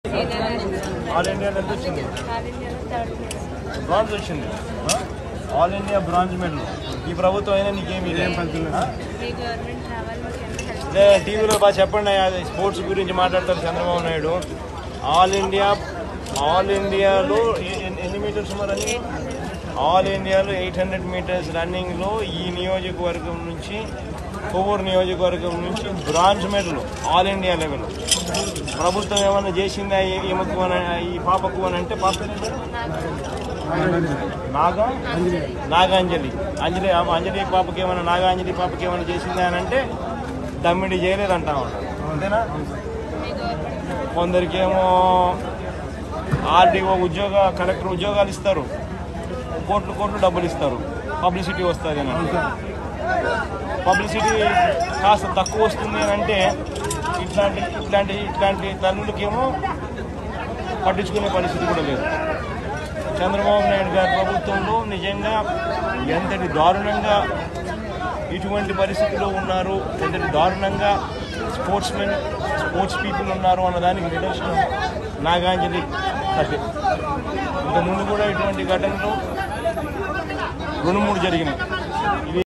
All ఇండియాలో ఎంత వచ్చింది? బ్రాంజ్ వచ్చింది. All India bronze medal. ఈ ప్రభుత్వం అయినా నీకేమి టీవీలో బాగా చెప్పండి. స్పోర్ట్స్ గురించి మాట్లాడతారు చంద్రబాబు నాయుడు. ఆల్ ఇండియాలో ఎన్ని మీటర్స్ ఉన్నారని? ఆల్ ఇండియాలో 800 మీటర్స్ రన్నింగ్లో ఈ నియోజకవర్గం నుంచి కొవ్వూరు నియోజకవర్గం నుంచి bronze medal all India level. ప్రభుత్వం ఏమన్నా చేసిందా ఈమెకు ఈ పాపకు అని అంటే పాప నాగాంజలి అంజలి పాపకి ఏమైనా నాగాంజలి పాపకి ఏమైనా చేసిందా అని అంటే దమ్మిడి చేయలేదు అంటా ఉంటారు. అంతేనా? కొందరికేమో ఆర్డీఓ కలెక్టర్ ఉద్యోగాలు ఇస్తారు, కోట్లు డబ్బులు ఇస్తారు, పబ్లిసిటీ వస్తుంది అని. పబ్లిసిటీ కాస్త తక్కువ వస్తుంది అని అంటే ఇట్లాంటి తల్లులకేమో పట్టించుకునే పరిస్థితి కూడా లేదు. చంద్రబాబు నాయుడు గారి ప్రభుత్వంలో నిజంగా ఎంతటి దారుణంగా ఇటువంటి పరిస్థితిలో ఉన్నారు, ఎంతటి దారుణంగా స్పోర్ట్స్ పీపుల్ ఉన్నారు అన్నదానికి నిదర్శనం నాగాంజలి కథ. ఇంతకుముందు కూడా ఇటువంటి ఘటనలు 2-3 జరిగినాయి.